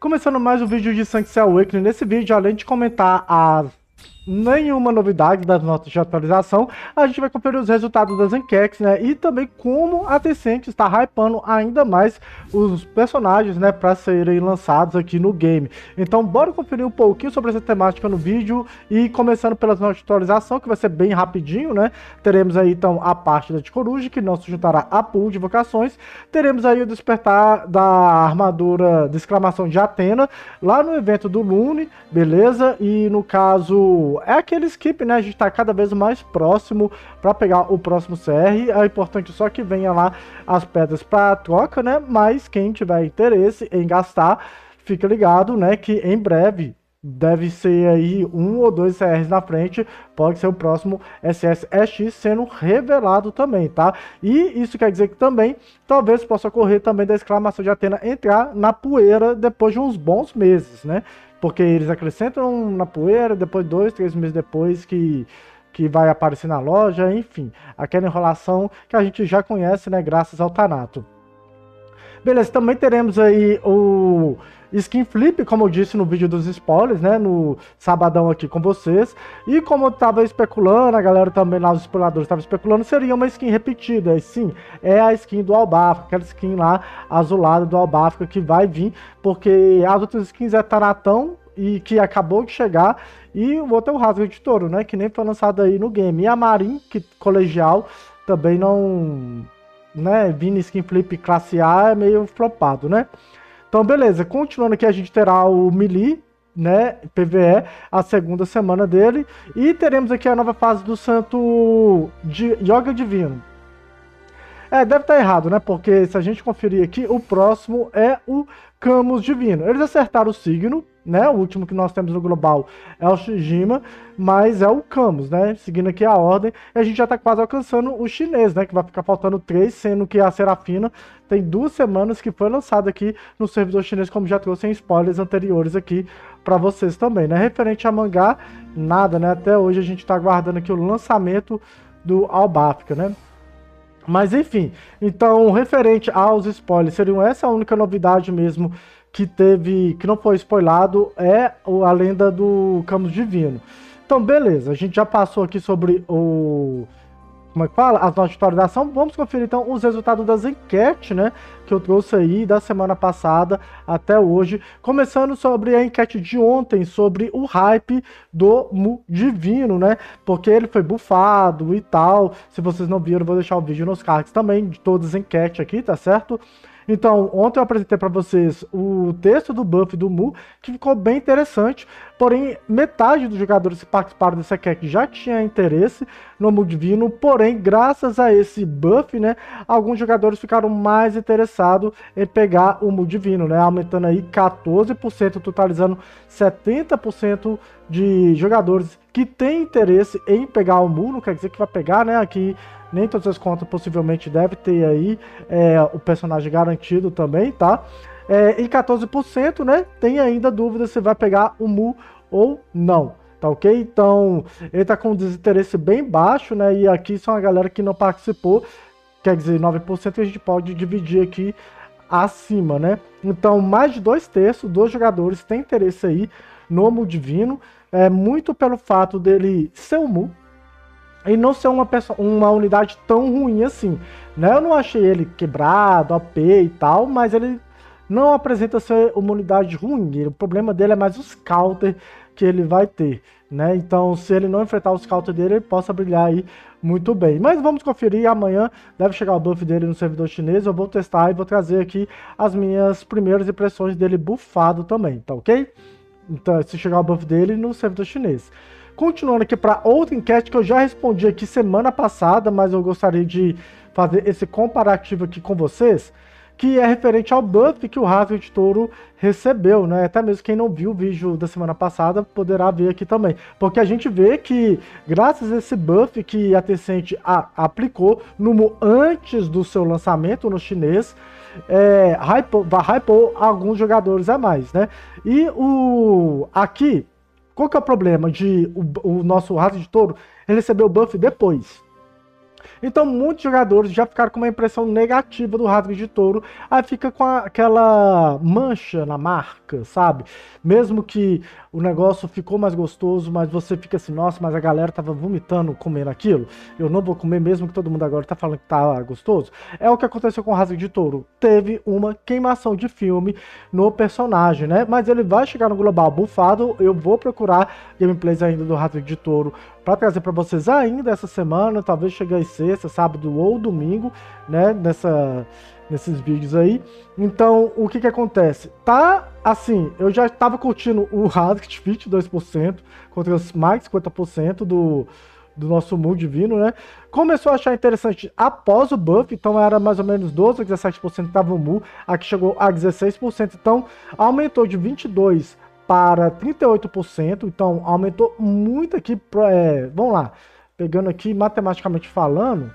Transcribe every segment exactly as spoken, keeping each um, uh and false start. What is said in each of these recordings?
Começando mais um vídeo de Sanctus Awakening. Nesse vídeo, além de comentar a nenhuma novidade das notas de atualização, a gente vai conferir os resultados das enquetes, né? E também como a Tencent está hypando ainda mais os personagens, né? Para serem lançados aqui no game. Então, bora conferir um pouquinho sobre essa temática no vídeo. E começando pelas notas de atualização, que vai ser bem rapidinho, né? Teremos aí então a parte da de Coruja, que não se juntará a pool de vocações. Teremos aí o despertar da armadura de exclamação de Athena, lá no evento do Lune, beleza? E no caso é aquele skip, né? A gente tá cada vez mais próximo para pegar o próximo C R. É importante só que venha lá as pedras para troca, né? Mas quem tiver interesse em gastar, fica ligado, né? Que em breve deve ser aí um ou dois C Rs na frente, pode ser o próximo S S E X sendo revelado também, tá? E isso quer dizer que também talvez possa ocorrer também da exclamação de Athena entrar na poeira depois de uns bons meses, né? Porque eles acrescentam na poeira, depois dois, três meses depois que, que vai aparecer na loja, enfim. Aquela enrolação que a gente já conhece, né, graças ao Thanato. Beleza, também teremos aí o Skin Flip, como eu disse no vídeo dos spoilers, né, no sabadão aqui com vocês. E como eu tava especulando, a galera também lá, os exploradores estavam especulando, seria uma skin repetida. E sim, é a skin do Albafka, aquela skin lá azulada do Albafka que vai vir, porque as outras skins é Tanatão e que acabou de chegar, e o outro é o Rasga de Touro, né, que nem foi lançado aí no game. E a Marin, que colegial, também não, né, vindo skin flip classe A é meio flopado, né. Então, beleza, continuando aqui, a gente terá o Melee, né, P V E, a segunda semana dele, e teremos aqui a nova fase do Santo de Yoga Divino. É, deve estar errado, né, porque se a gente conferir aqui, o próximo é o Camus Divino. Eles acertaram o signo, né, o último que nós temos no global é o Shijima, mas é o Camus, né, seguindo aqui a ordem, e a gente já tá quase alcançando o chinês, né, que vai ficar faltando três, sendo que a Serafina tem duas semanas que foi lançada aqui no servidor chinês, como já trouxe em spoilers anteriores aqui para vocês também, né. Referente a mangá, nada, né, até hoje a gente tá aguardando aqui o lançamento do Albafka, né. Mas enfim, então referente aos spoilers, seriam essa a única novidade mesmo que teve, que não foi spoilado, é a lenda do Camus Divino. Então beleza, a gente já passou aqui sobre o... como é que fala? As notas de atualização. Vamos conferir então os resultados das enquetes, né? Que eu trouxe aí da semana passada até hoje. Começando sobre a enquete de ontem, sobre o hype do Mu Divino, né? Porque ele foi bufado e tal. Se vocês não viram, eu vou deixar o vídeo nos cards também, de todas as enquetes aqui, tá certo? Então, ontem eu apresentei para vocês o texto do buff do Mu, que ficou bem interessante, porém, metade dos jogadores que participaram dessa enquete já tinha interesse no Mu Divino, porém, graças a esse buff, né, alguns jogadores ficaram mais interessados em pegar o Mu Divino, né, aumentando aí quatorze por cento, totalizando setenta por cento de jogadores que têm interesse em pegar o Mu, não quer dizer que vai pegar, né, aqui nem todas as contas possivelmente deve ter aí é, o personagem garantido também, tá? É, e quatorze por cento, né, tem ainda dúvida se vai pegar o Mu ou não, tá ok? Então, ele tá com um desinteresse bem baixo, né, e aqui são a galera que não participou, quer dizer, nove por cento a gente pode dividir aqui acima, né? Então, mais de dois terços dos jogadores têm interesse aí no Mu Divino, é, muito pelo fato dele ser o Mu, e não ser uma, uma unidade tão ruim assim, né? Eu não achei ele quebrado, O P e tal, mas ele não apresenta ser uma unidade ruim. O problema dele é mais os counter que ele vai ter, né? Então, se ele não enfrentar os counter dele, ele possa brilhar aí muito bem. Mas vamos conferir, amanhã deve chegar o buff dele no servidor chinês, eu vou testar e vou trazer aqui as minhas primeiras impressões dele buffado também, tá ok? Então, se chegar o buff dele no servidor chinês. Continuando aqui para outra enquete que eu já respondi aqui semana passada, mas eu gostaria de fazer esse comparativo aqui com vocês, que é referente ao buff que o Rasga de Touro recebeu, né? Até mesmo quem não viu o vídeo da semana passada poderá ver aqui também. Porque a gente vê que, graças a esse buff que a Tencent a, aplicou no Mu antes do seu lançamento no chinês, é, hypou, hypou alguns jogadores a mais, né? E o aqui... qual que é o problema de o, o nosso Rasga de Touro ele recebeu o buff depois? Então muitos jogadores já ficaram com uma impressão negativa do Rasga de Touro, aí fica com a, aquela mancha na marca, sabe? Mesmo que o negócio ficou mais gostoso, mas você fica assim, nossa, mas a galera tava vomitando comendo aquilo, eu não vou comer mesmo que todo mundo agora tá falando que tá gostoso. É o que aconteceu com o Rasga de Touro, teve uma queimação de filme no personagem, né? Mas ele vai chegar no global bufado, eu vou procurar gameplays ainda do Rasga de Touro para trazer para vocês ainda essa semana, talvez chegue aí sexta, sábado ou domingo, né, nessa, nesses vídeos aí. Então, o que que acontece? Tá, assim, eu já estava curtindo o Rasgat vinte e dois por cento, contra os mais cinquenta por cento do, do nosso Mu divino, né? Começou a achar interessante após o buff, então era mais ou menos doze a dezessete por cento que tava o Mu, aqui chegou a dezesseis por cento, então aumentou de vinte e dois por cento para trinta e oito por cento, então aumentou muito aqui, é, vamos lá, pegando aqui matematicamente falando,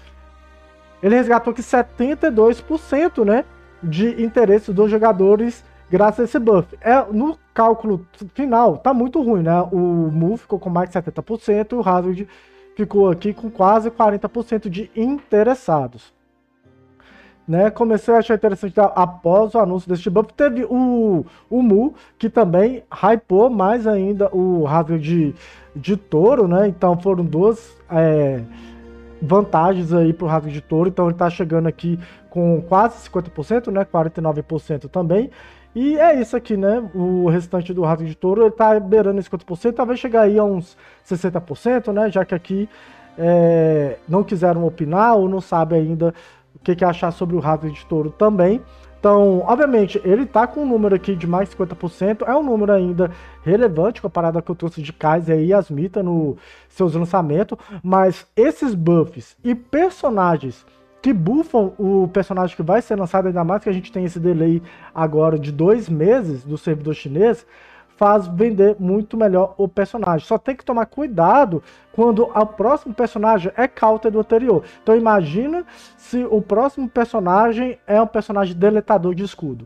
ele resgatou aqui setenta e dois por cento, né, de interesse dos jogadores graças a esse buff. É, no cálculo final, tá muito ruim, né, o Mu ficou com mais de setenta por cento, o Hazard ficou aqui com quase quarenta por cento de interessados. Né, comecei a achar interessante após o anúncio deste buff. Teve o, o Mu, que também hypou mais ainda o Hazard de, de Touro, né? Então foram duas é, vantagens aí pro Hazard de Touro. Então ele tá chegando aqui com quase cinquenta por cento, né? quarenta e nove por cento também. E é isso aqui, né? O restante do Hazard de Touro ele tá beirando cinquenta por cento, talvez chegar aí a uns sessenta por cento, né? Já que aqui é, não quiseram opinar ou não sabe ainda o que, que achar sobre o Hazard de Touro também. Então, obviamente, ele tá com um número aqui de mais cinquenta por cento, é um número ainda relevante comparado ao que eu trouxe de Kaiser e Yasmita no seus lançamentos, mas esses buffs e personagens que buffam o personagem que vai ser lançado, ainda mais que a gente tem esse delay agora de dois meses do servidor chinês, faz vender muito melhor o personagem. Só tem que tomar cuidado quando o próximo personagem é counter do anterior. Então imagina se o próximo personagem é um personagem deletador de escudo.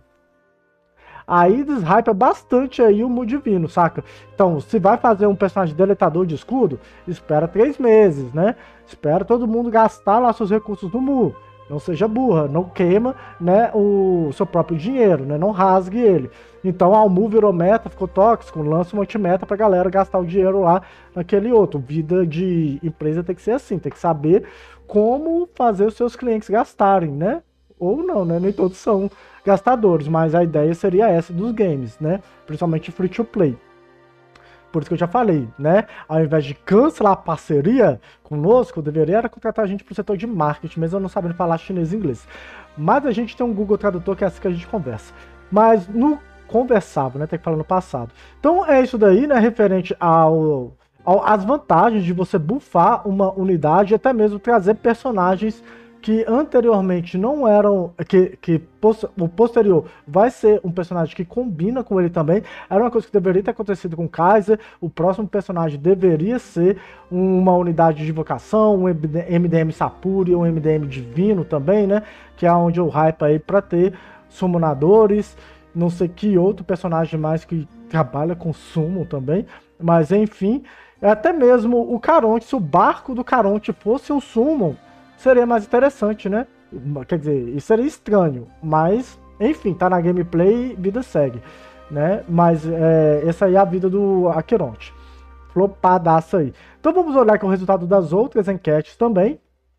Aí deshypa bastante aí o Mu divino, saca? Então, se vai fazer um personagem deletador de escudo, espera três meses, né? Espera todo mundo gastar lá seus recursos no Mu. Não seja burra, não queima, né, o seu próprio dinheiro, né, não rasgue ele. Então, ah, o Mu virou meta, ficou tóxico, lança uma anti-meta pra galera gastar o dinheiro lá naquele outro. Vida de empresa tem que ser assim, tem que saber como fazer os seus clientes gastarem, né? Ou não, né, nem todos são gastadores, mas a ideia seria essa dos games, né, principalmente free to play. Por isso que eu já falei, né? Ao invés de cancelar a parceria conosco, deveria era contratar a gente para o setor de marketing, mesmo eu não sabendo falar chinês e inglês. Mas a gente tem um Google Tradutor que é assim que a gente conversa. Mas no conversava, né? Tem que falar no passado. Então é isso daí, né? Referente ao, ao as vantagens de você buffar uma unidade e até mesmo trazer personagens que anteriormente não eram, que, que o posterior vai ser um personagem que combina com ele também, era uma coisa que deveria ter acontecido com Kaiser. O próximo personagem deveria ser uma unidade de invocação, um M D M Sapuri, um M D M Divino também, né, que é onde eu hype aí para ter summonadores, não sei que outro personagem mais que trabalha com summon também, mas enfim, até mesmo o Caronte, se o barco do Caronte fosse um summon, seria mais interessante, né? Quer dizer, isso seria estranho, mas, enfim, tá na gameplay, vida segue, né? Mas é, essa aí é a vida do Aqueronte. Flopadaça aí. Então vamos olhar aqui o resultado das outras enquetes também.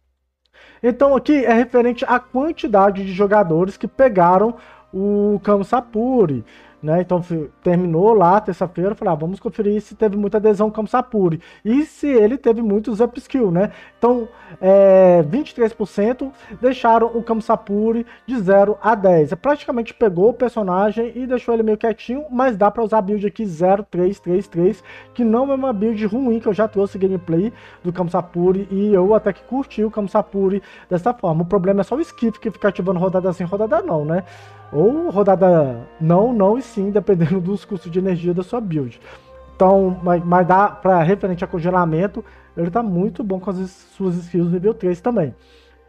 Então aqui é referente à quantidade de jogadores que pegaram o Kamo Sapuri, né? Então terminou lá terça-feira, falei, ah, vamos conferir se teve muita adesão ao Kamo Sapuri e se ele teve muitos upskill, né? Então é, vinte e três por cento deixaram o Kamo Sapuri de zero a dez. É, praticamente pegou o personagem e deixou ele meio quietinho, mas dá para usar a build aqui zero três três três, que não é uma build ruim, que eu já trouxe gameplay do Kamo Sapuri e eu até que curti o Kamo Sapuri dessa forma. O problema é só o skip que fica ativando rodada assim, rodada não, né? Ou rodada não, não e sim, dependendo dos custos de energia da sua build. Então, mas, mas dá para referente a congelamento, ele tá muito bom com as suas skills nível três também.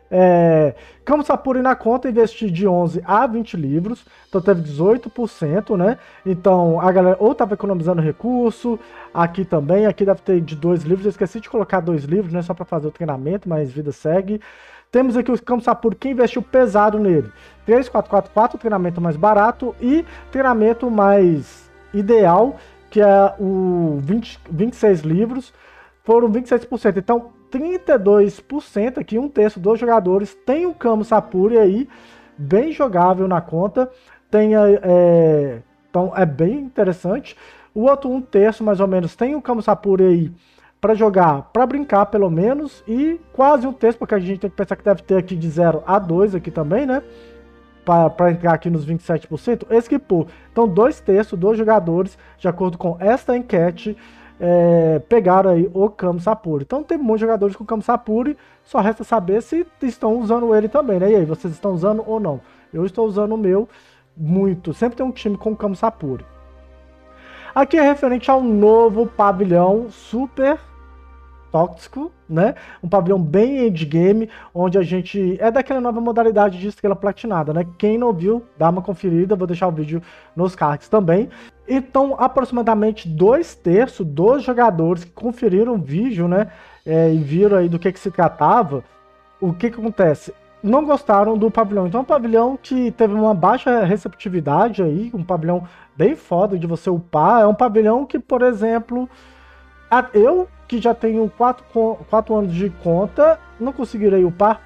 É, Kamo Sapuri na conta, investi de onze a vinte livros, então teve dezoito por cento, né? Então a galera ou tava economizando recurso, aqui também, aqui deve ter de dois livros, eu esqueci de colocar dois livros, né? Só para fazer o treinamento, mas vida segue. Temos aqui o Kamo Sapuri, quem investiu pesado nele, três quatro quatro quatro, treinamento mais barato e treinamento mais ideal, que é o vinte, vinte e seis livros, foram vinte e seis por cento, então trinta e dois por cento aqui, um terço dos jogadores tem o Kamo Sapuri aí, bem jogável na conta, tem, é, então é bem interessante. O outro um terço mais ou menos tem o Kamo Sapuri aí para jogar, para brincar pelo menos, e quase um terço, porque a gente tem que pensar que deve ter aqui de zero a dois aqui também, né? Para entrar aqui nos vinte e sete por cento, esquipou. Então dois terços dos jogadores, de acordo com esta enquete, É, pegaram aí o Kamo Sapuri. Então tem muitos jogadores com Kamo Sapuri, só resta saber se estão usando ele também, né? E aí, vocês estão usando ou não? Eu estou usando o meu muito. Sempre tem um time com Kamo Sapuri. Aqui é referente ao novo pavilhão super tóxico, né? Um pavilhão bem endgame, onde a gente... É daquela nova modalidade de estrela platinada, né? Quem não viu, dá uma conferida, vou deixar o vídeo nos cards também. Então, aproximadamente dois terços dos jogadores que conferiram o vídeo, né? É, e viram aí do que que se tratava, o que que acontece? Não gostaram do pavilhão. Então é um pavilhão que teve uma baixa receptividade aí, um pavilhão bem foda de você upar. É um pavilhão que, por exemplo... Eu, que já tenho quatro anos de conta, não conseguirei upar.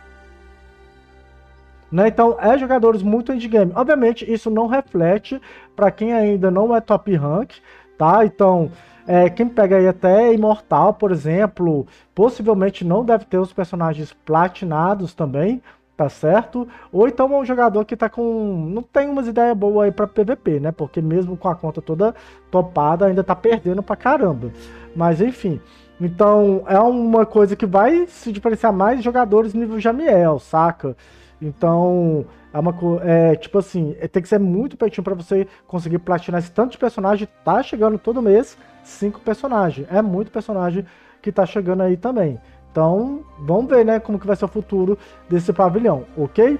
Né? Então, é jogadores muito endgame. Obviamente, isso não reflete para quem ainda não é top rank, tá? Então, é, quem pega aí até Imortal, por exemplo, possivelmente não deve ter os personagens platinados também, tá certo? Ou então é um jogador que tá com... não tem umas ideias boas aí para P V P, né? Porque mesmo com a conta toda topada, ainda tá perdendo pra caramba. Mas enfim, então é uma coisa que vai se diferenciar mais de jogadores nível Jamiel, saca? Então, é uma coisa, é, tipo assim, é, tem que ser muito pertinho para você conseguir platinar esse tanto de personagem. Tá chegando todo mês cinco personagens, é muito personagem que tá chegando aí também. Então, vamos ver, né, como que vai ser o futuro desse pavilhão, ok?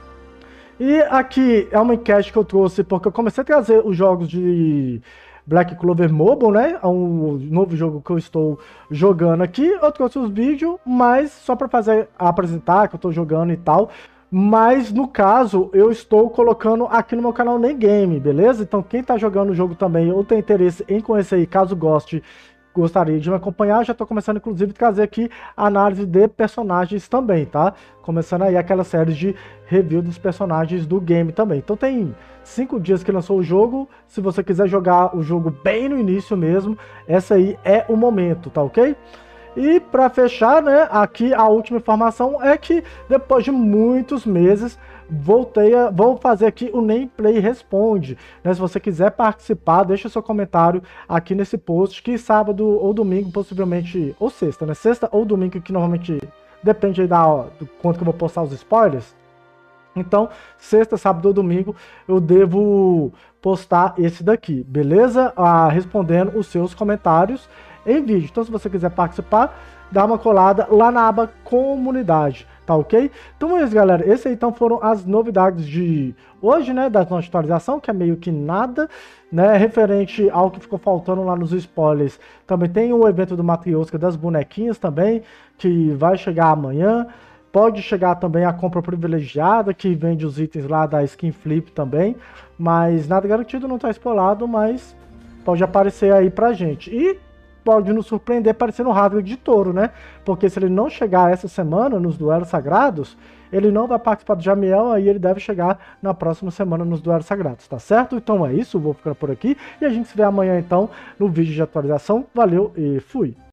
E aqui é uma enquete que eu trouxe porque eu comecei a trazer os jogos de Black Clover Mobile, né? É um novo jogo que eu estou jogando aqui. Eu trouxe os vídeos, mas só para fazer apresentar que eu estou jogando e tal. Mas no caso, eu estou colocando aqui no meu canal Nem Game, beleza? Então quem tá jogando o jogo também ou tem interesse em conhecer aí, caso goste, gostaria de me acompanhar, já tô começando inclusive a trazer aqui análise de personagens também, tá? Começando aí aquela série de review dos personagens do game também. Então tem cinco dias que lançou o jogo, se você quiser jogar o jogo bem no início mesmo, essa aí é o momento, tá ok? E para fechar, né, aqui a última informação é que depois de muitos meses voltei a, vou fazer aqui o Nem Play Responde, né? Se você quiser participar, deixa seu comentário aqui nesse post, que sábado ou domingo, possivelmente, ou sexta, né? Sexta ou domingo, que normalmente depende aí da, do quanto que eu vou postar os spoilers. Então, sexta, sábado ou domingo, eu devo postar esse daqui, beleza? Ah, respondendo os seus comentários em vídeo. Então, se você quiser participar, dá uma colada lá na aba Comunidade, tá ok? Então é isso, galera. Esse aí, então, foram as novidades de hoje, né, da nossa atualização, que é meio que nada, né, referente ao que ficou faltando lá nos spoilers. Também tem o evento do Matrioska das bonequinhas também, que vai chegar amanhã. Pode chegar também a compra privilegiada, que vende os itens lá da Skin Flip também, mas nada garantido, não tá spoilado, mas pode aparecer aí pra gente. E pode nos surpreender parecendo o hardware de touro, né? Porque se ele não chegar essa semana nos duelos sagrados, ele não vai participar do Jamiel, aí ele deve chegar na próxima semana nos duelos sagrados, tá certo? Então é isso, vou ficar por aqui e a gente se vê amanhã então no vídeo de atualização. Valeu e fui!